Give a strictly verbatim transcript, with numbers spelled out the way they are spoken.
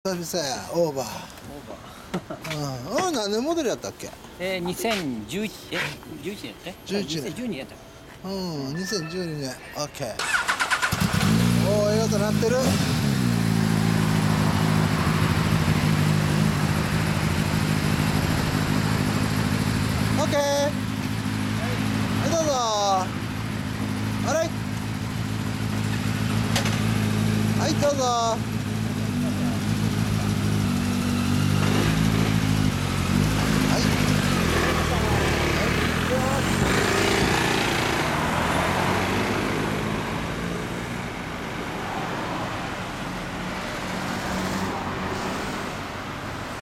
久々や、オーバー。うん、うん、何年モデルやったっけ。 えー、にせんじゅういち、え、じゅういちねんやって。 じゅういちねん。 にせんじゅうにねんやった。 うん、にせんじゅうにねん、オッケー。おお、ええ音鳴ってる。オッケー。はい、どうぞ。あれ。はい、どうぞ。